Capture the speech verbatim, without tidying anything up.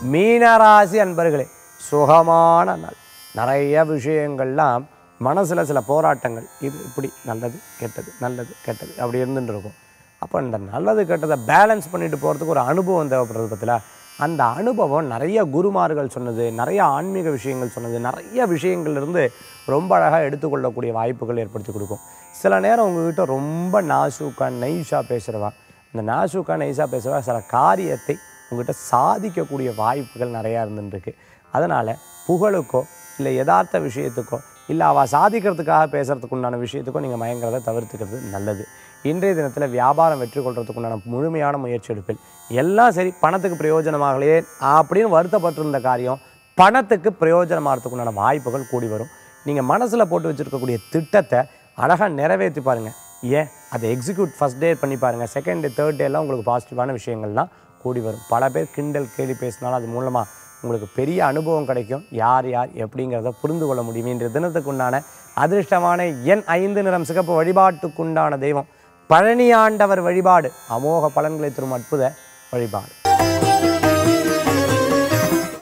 மீனராசி அன்பர்களே, சுகமான நாள். நிறைய விஷயங்கள்லாம் மனசில் சில போராட்டங்கள், இது இப்படி நல்லது கெட்டது நல்லது கெட்டது அப்படி இருந்துட்டு இருக்கும். அப்போ இந்த நல்லது கெட்டதை பேலன்ஸ் பண்ணிட்டு போகிறதுக்கு ஒரு அனுபவம் தேவைப்படுறது பற்றில, அந்த அனுபவம் நிறைய குருமார்கள் சொன்னது, நிறைய ஆன்மீக விஷயங்கள் சொன்னது, நிறைய விஷயங்கள்லேருந்து ரொம்ப அழகாக எடுத்துக்கொள்ளக்கூடிய வாய்ப்புகள் ஏற்படுத்தி கொடுக்கும். சில நேரம் உங்கள்கிட்ட ரொம்ப நாசூக்கா நைஸாக பேசுகிறவா, இந்த நாசூக்கா நைஸாக பேசுகிறவா சில காரியத்தை உங்கள்கிட்ட சாதிக்கக்கூடிய வாய்ப்புகள் நிறையா இருந்துருக்கு. அதனால் புகழுக்கோ இல்லை யதார்த்த விஷயத்துக்கோ இல்லை அவள் சாதிக்கிறதுக்காக பேசுகிறதுக்கு உண்டான விஷயத்துக்கோ நீங்கள் மயங்கிறத தவிர்த்துக்கிறது நல்லது. இன்றைய தினத்தில் வியாபாரம் வெற்றி கொள்றதுக்கு உண்டான முழுமையான முயற்சி எடுப்பில் எல்லாம் சரி, பணத்துக்கு பிரயோஜனமாகலையே அப்படின்னு வருத்தப்பட்டிருந்த காரியம் பணத்துக்கு பிரயோஜனமாகறதுக்கு உண்டான வாய்ப்புகள் கூடி வரும். நீங்கள் மனசில் போட்டு வச்சுருக்கக்கூடிய திட்டத்தை அழகாக நிறைவேற்றி பாருங்கள். ஏன் அதை எக்ஸிக்யூட் ஃபஸ்ட் டே பண்ணி பாருங்கள், செகண்ட் டே தேர்ட் டேலாம் உங்களுக்கு பாசிட்டிவான விஷயங்கள்லாம் கூடி வரும். பல பேர் கிண்டல் கேலி பேசினாலும் அது மூலமாக உங்களுக்கு பெரிய அனுபவம் கிடைக்கும். யார் யார் எப்படிங்கிறத புரிந்து கொள்ள முடியும். இன்றைய தினத்துக்கு உண்டான அதிர்ஷ்டமான எண் ஐந்து, நிறம் சிகப்பு. வழிபாட்டுக்குண்டான தெய்வம் பழனியாண்டவர் வழிபாடு அமோக பலன்களை தரும் அற்புத வழிபாடு.